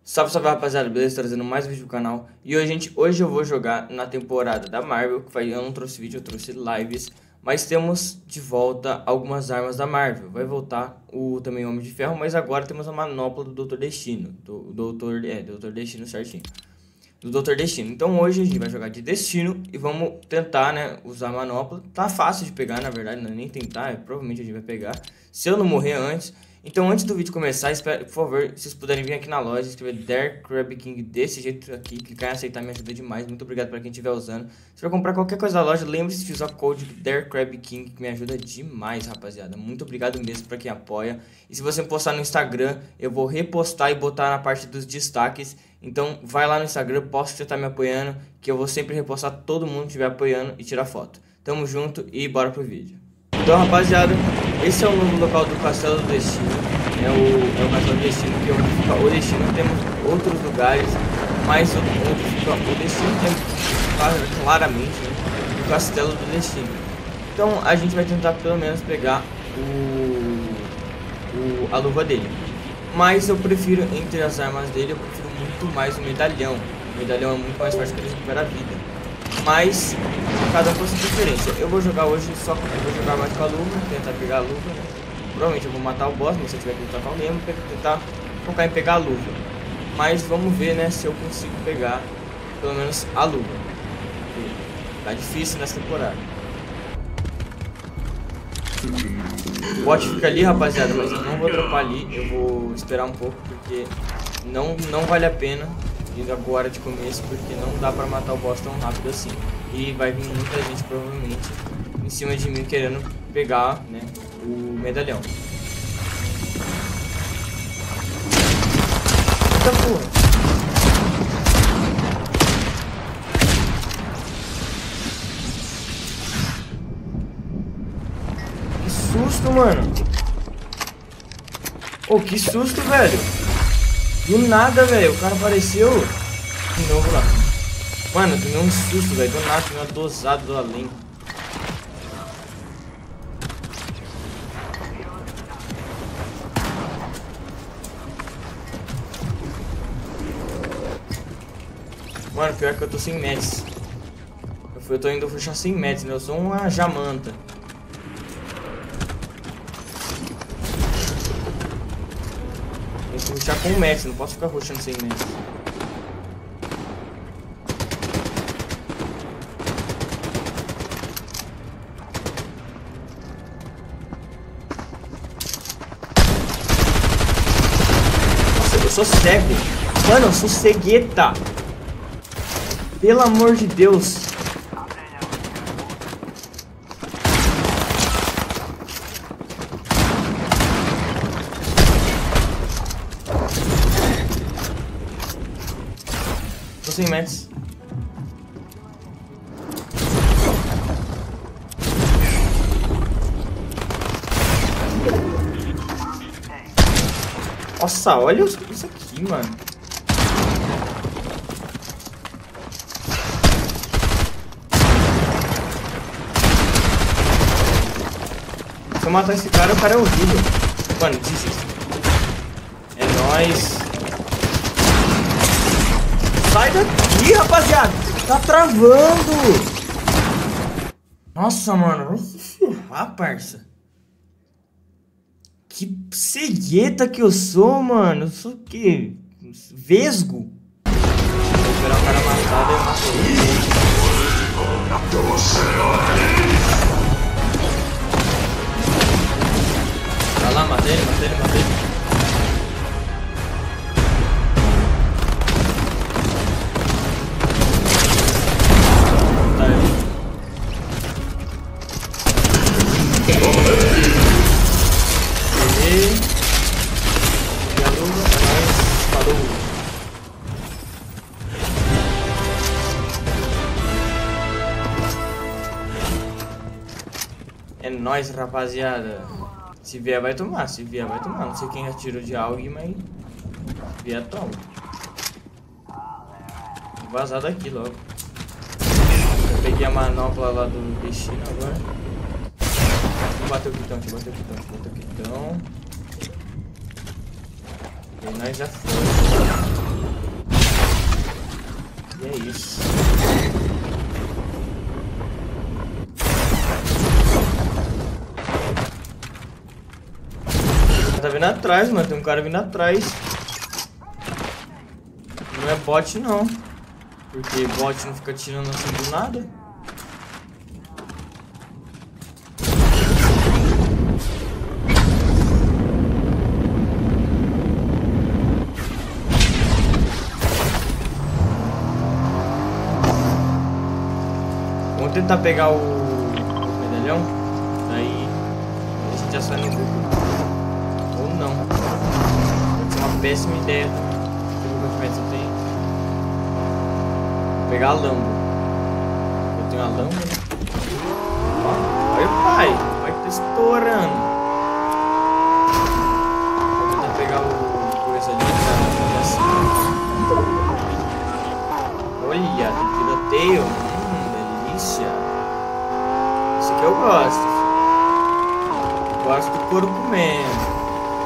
Salve, salve rapaziada, beleza? Trazendo mais um vídeo do canal. E hoje eu vou jogar na temporada da Marvel, eu não trouxe vídeo, eu trouxe lives. Mas temos de volta algumas armas da Marvel. Vai voltar também o Homem de Ferro, mas agora temos a manopla do Doutor Destino. Doutor Destino certinho. Do Doutor Destino. Então hoje a gente vai jogar de Destino e vamos tentar, né, usar a manopla. Tá fácil de pegar, na verdade, não é nem tentar, provavelmente a gente vai pegar. Se eu não morrer antes. Então antes do vídeo começar, por favor, vocês puderem vir aqui na loja, escrever Dare Crab King desse jeito aqui, clicar em aceitar me ajuda demais. Muito obrigado para quem estiver usando. Se for comprar qualquer coisa da loja, lembre-se de usar o código Dare Crab King, que me ajuda demais, rapaziada. Muito obrigado mesmo para quem apoia. E se você postar no Instagram, eu vou repostar e botar na parte dos destaques. Então vai lá no Instagram, posta que você tá me apoiando, que eu vou sempre repostar todo mundo que estiver apoiando e tirar foto. Tamo junto e bora pro vídeo. Então, rapaziada, esse é o novo local do Castelo do Destino. É o Castelo do Destino, que é onde fica o Destino. Temos outros lugares, mas onde fica o Destino tem claramente, né, o Castelo do Destino. Então a gente vai tentar pelo menos pegar a luva dele. Mas eu prefiro, entre as armas dele, eu prefiro muito mais o medalhão. O medalhão é muito mais forte que ele recupera a vida. Mas cada um com sua preferência. Eu vou jogar hoje eu vou jogar mais com a luva, tentar pegar a luva, né? Provavelmente eu vou matar o boss, mas se eu tiver que lutar com alguém, eu vou tentar focar em pegar a luva. Mas vamos ver, né, se eu consigo pegar pelo menos a luva. Tá difícil nessa temporada. O bot fica ali, rapaziada, mas eu não vou dropar ali. Eu vou esperar um pouco, porque não vale a pena ir agora de começo, porque não dá pra matar o boss tão rápido assim. E vai vir muita gente provavelmente em cima de mim querendo pegar, né, o medalhão. Eita porra! Que susto, mano! Oh, que susto, velho! Do nada, velho, o cara apareceu de novo lá. Mano, tomei um susto, velho, do nada, tomei uma dosada do além. Mano, pior que eu tô sem meds. Eu tô indo puxar sem meds, né? Eu sou uma jamanta. Tem que rushar com meds, não posso ficar rushando sem meds. Nossa, eu sou cego. Mano, eu sou cegueta. Pelo amor de Deus. Tô sem meds. Nossa, olha isso aqui, mano. Se eu matar esse cara, o cara é horrível. Mano, desiste. É nóis. Sai daqui, rapaziada. Tá travando. Nossa, mano. Vai se ferrar, parça. Que cegueta que eu sou, mano. Eu sou o quê? Vesgo? Vou esperar o cara matar, daí eu mato ele. Vai lá, matei ele. Tá aí. Peguei. Peguei a luva, falou. É nóis, rapaziada. Se vier, vai tomar. Não sei quem atirou de algo, mas se vier, toma. Vou vazar daqui logo. Eu peguei a manopla lá do destino agora. Deixa eu bater o quitão. E nós já foi. Ixi. Tá vindo atrás, mano. Tem um cara vindo atrás. Não é bot, não. Porque bot não fica tirando assim do nada. Vamos tentar pegar o medalhão. Daí a gente já sai no grupo. Ou não. Pode ser uma péssima ideia. Quantos metros eu tenho? Vou pegar a Lambo. Eu tenho a Lambo, né? Ó, olha o pai. O pai tá estourando. Vou tentar pegar o coisa ali. Olha, tem tiroteio. Delícia. Esse aqui eu gosto. Gosto do couro comendo.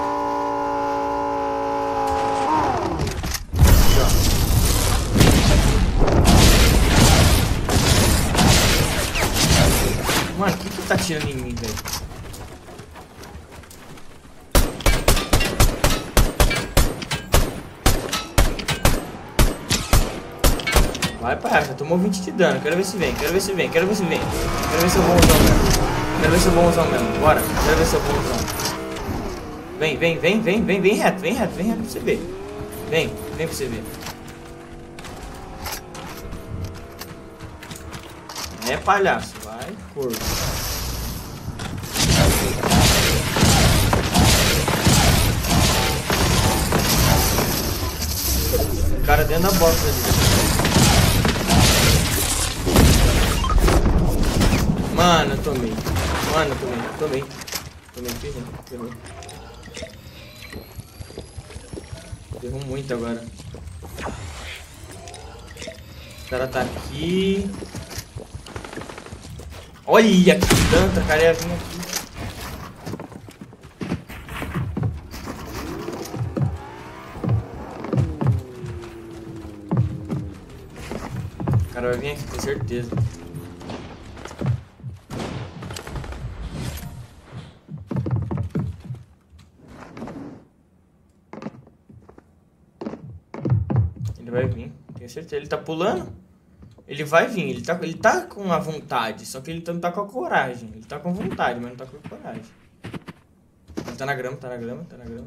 Mano, o que tá atirando em mim, velho? Vai, pai, já tomou 20 de dano. Quero ver se vem, quero ver se vem, quero ver se vem. Quero ver se eu vou usar mesmo. Quero ver se eu vou usar mesmo. Bora, quero ver se eu vou usar. Vem, vem, vem, vem, vem, vem reto, vem reto, vem reto pra você ver. Vem, vem pra você ver. É palhaço, vai, corpo. O cara dentro da box ali. Mano, eu tomei. Mano, eu tomei. Ferrou. Ferrou muito agora. O cara tá aqui. Olha que tanta cara vinha aqui. O cara vai vir aqui, com certeza. Ele vai vir, tenho certeza. Ele tá pulando. Ele vai vir, ele tá com a vontade, só que ele não tá com a coragem. Ele tá com vontade, mas não tá com a coragem. Ele tá na grama, tá na grama.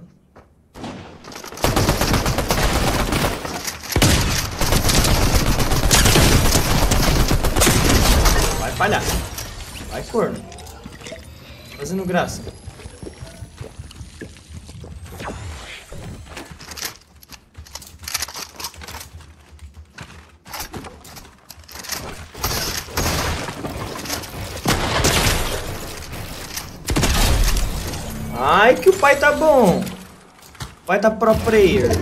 Vai, palhaço. Vai, corno. Fazendo graça. Ai, que o pai tá bom. O pai tá pro player.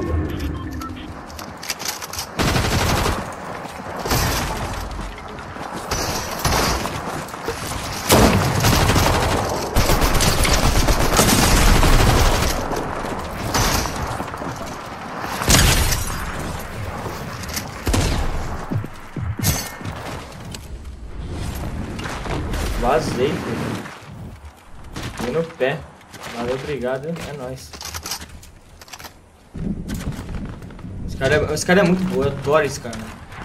Vazei, filho. Fui no pé. Valeu, obrigado, é nóis. Esse cara é muito bom, eu adoro esse cara.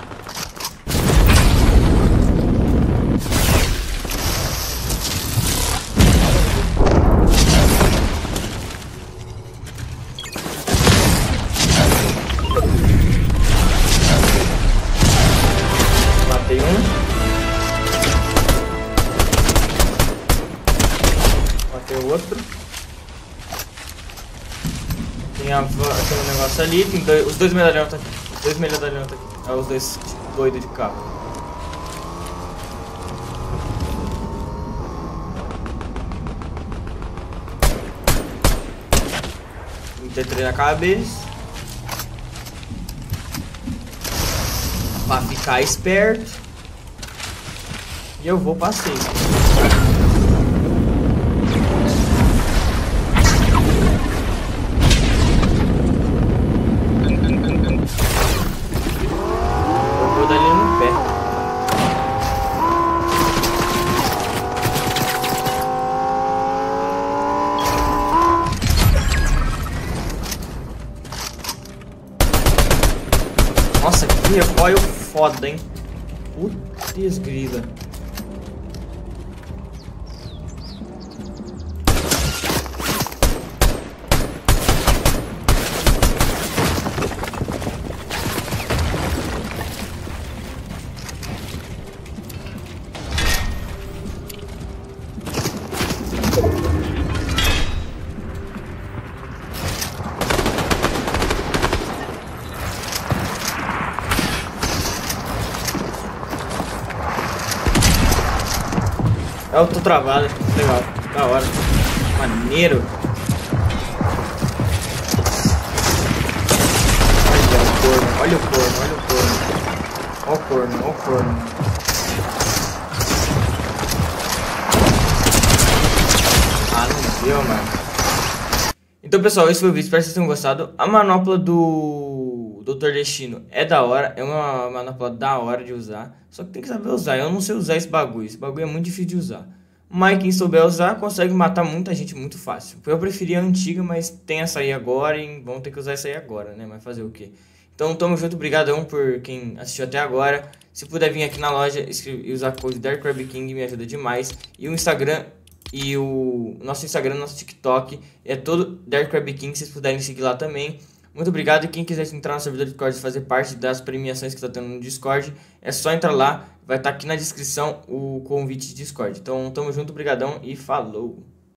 Matei um. Matei o outro. Tem um negócio ali, tem os dois medalhões tá aqui. É os dois doidos de capa. Entrei na cabeça. Pra ficar esperto. E eu vou passeio. Eu vou dali Nossa, que recoil foda, hein? Putz grila. Eu tô travado, legal, da hora, maneiro. Olha o corno, olha o corno. Olha o corno, olha o corno. Ah, não deu, mano. Então, pessoal, esse foi o vídeo, espero que vocês tenham gostado. A manopla do Dr. Destino é da hora, é uma manopla da hora de usar. Só que tem que saber usar, eu não sei usar esse bagulho é muito difícil de usar. Mas quem souber usar, consegue matar muita gente muito fácil. Eu preferia a antiga, mas tem essa aí agora e vão ter que usar essa aí agora, né? Mas fazer o quê? Então, tamo junto, brigadão por quem assistiu até agora. Se puder vir aqui na loja e usar o code DarkRabbitKing, me ajuda demais. E o Instagram e o nosso Instagram, nosso TikTok é todo DarkRabbitKing, se vocês puderem seguir lá também. Muito obrigado, e quem quiser entrar no servidor do Discord e fazer parte das premiações que está tendo no Discord, é só entrar lá, vai estar aqui na descrição o convite de Discord. Então, tamo junto, brigadão e falou!